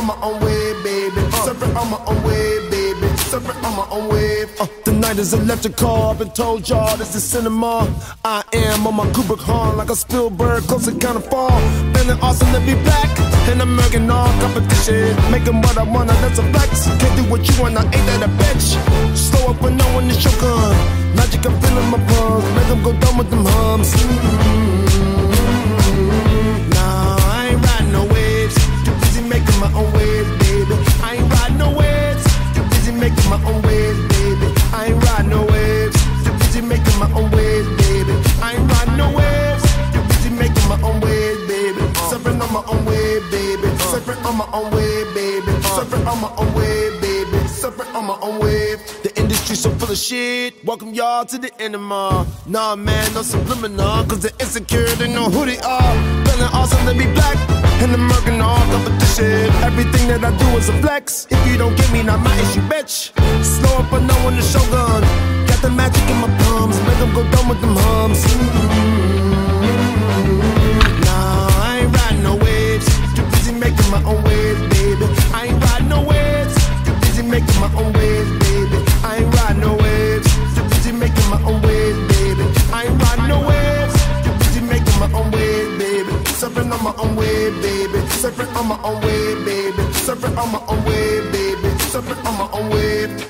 on my own wave, baby. Surfing on my own wave, baby. Surfing on my own wave. The night is electrical. I've been told y'all this is cinema. I am on my Kubrick horn like a Spielberg, close to kind of fall. Feeling awesome to be back in American all competition. Making what I want, that's a flex. Can't do what you want, I ain't that a bitch. Slow up when no one is your gun. Magic, I'm feeling my palms. Make them go down with them hums. Nah, I ain't riding no waves. Too busy making my own waves, baby. I ain't riding no waves. Too busy making my own waves, baby. I ain't riding no waves. Too busy making my own waves, baby. I ain't riding no waves. Too busy making my own waves, baby. Surfing on my own wave, baby. Surfing on my own wave, baby. Surfing on my own wave, baby. Surfing on my own wave. The industry so full of shit. Welcome y'all to the enema. Nah, man, no subliminal. Cause they're insecure, they know who they are. Feeling awesome to be black in American all competition. Everything that I do is a flex. If you don't get me, not my issue, bitch. Slow up, but no one is shogun. Got the magic in my palms. Make them go down with them hums. Nah, I ain't riding no waves. Too busy making my own waves, baby. I ain't riding no waves. Too busy making my own waves, baby. I ain't riding no waves. Too busy making my own waves, baby. I ain't riding no waves. Too busy making my own waves, baby. Surfing on my own wave, baby. Surfing on my own wave, baby. Surfing on my own wave, baby. Surfing on my own wave.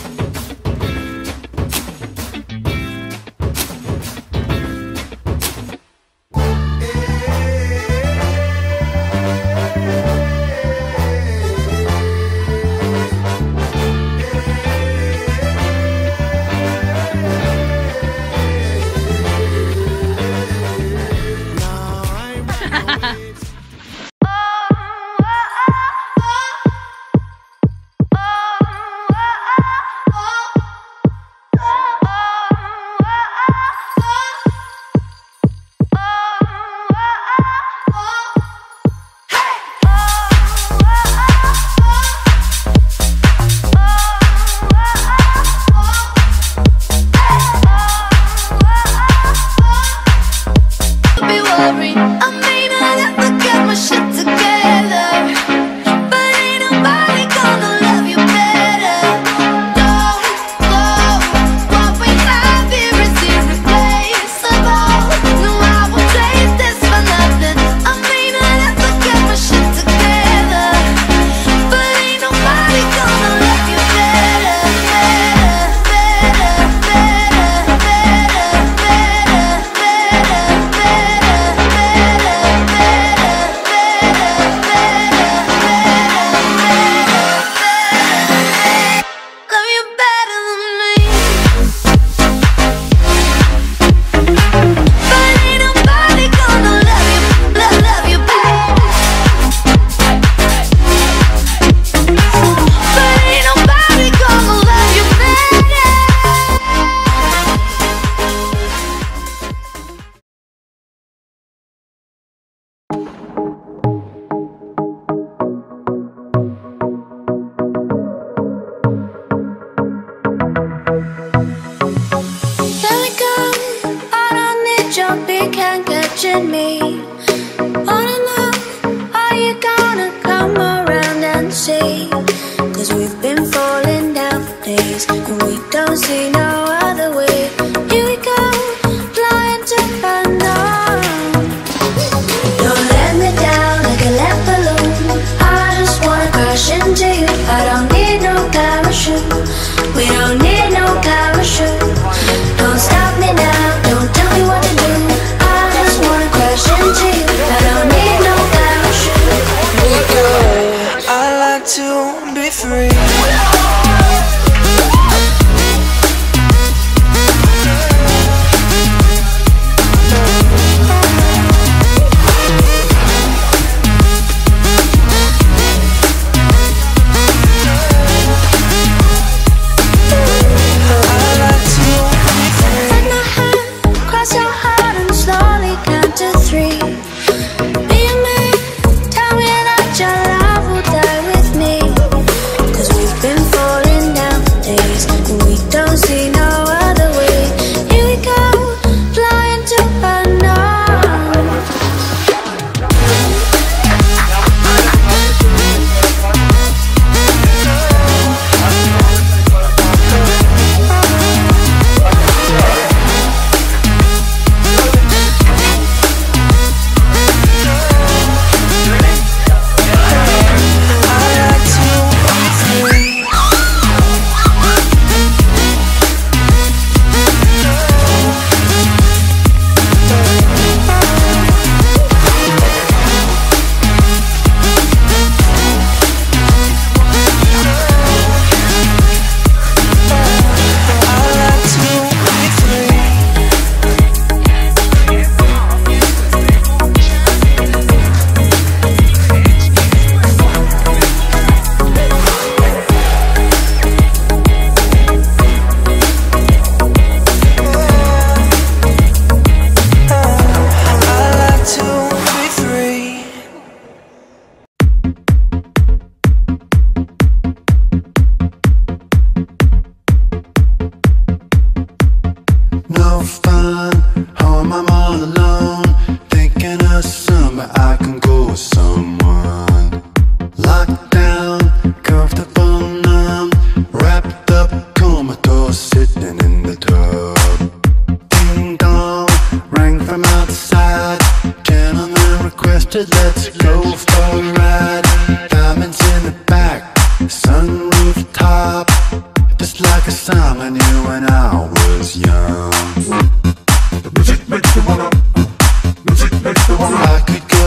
Me. Wanna know, are you gonna come around and see? Cause we've been falling down for days and we don't see no other way. Here we go, flying to unknown. Don't let me down like a lead balloon. I just wanna crash into you. I don't need no parachute. We don't need no parachute. Don't stop me now, don't tell me what to do. I just wanna crash into you. no fun. Home I'm all alone, thinking of somewhere I can go with someone. Locked down, comfortable, numb, wrapped up, comatose, sitting in the tub. Ding dong, rang from outside. Gentleman requested, let's go for a ride. Diamonds in the back, sunroof top, just like a song I knew when I was young. The music makes me wanna, music makes me wanna. I could go,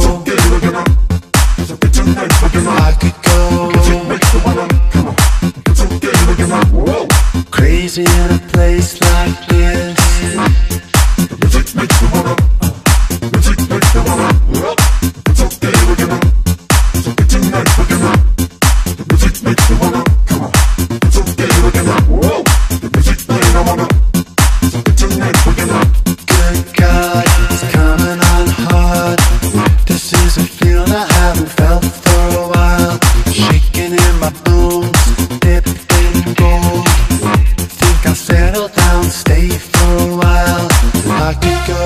I could go, music makes me wanna, come on, it's okay, whoa. Crazy in a place like this. The music makes me wanna, music makes me wanna, it's okay, it's okay tonight, the music makes me wanna, come on, it's okay, whoa. The music makes me wanna, it's okay tonight, good God, it's coming on hard. This is a feeling I haven't felt for a while. Shaking in my bones, dipped in gold. Think I'll settle down, stay for a while. I could go.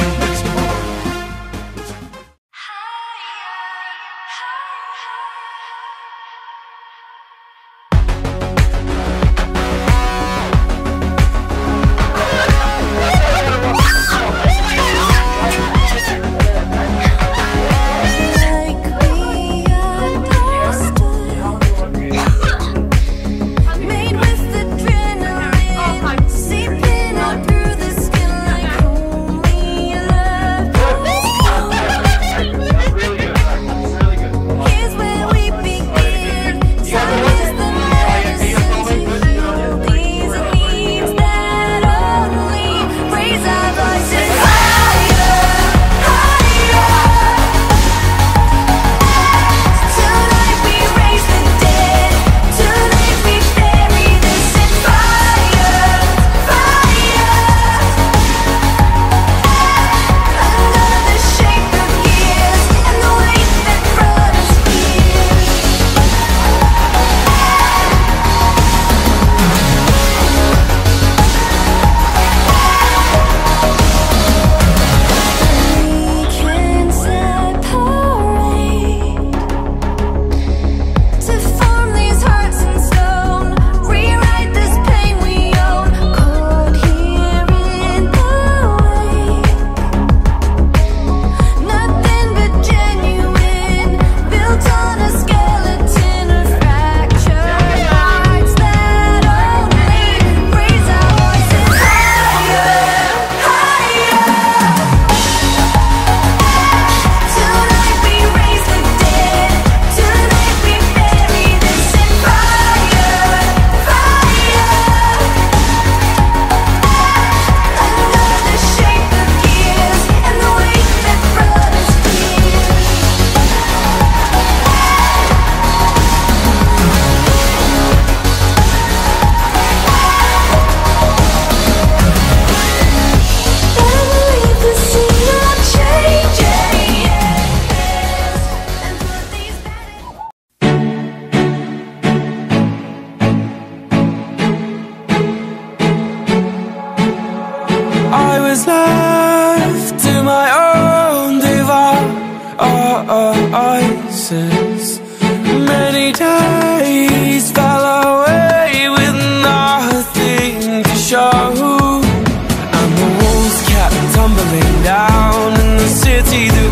was left to my own devices. Many days fell away with nothing to show, and the walls kept tumbling down in the city that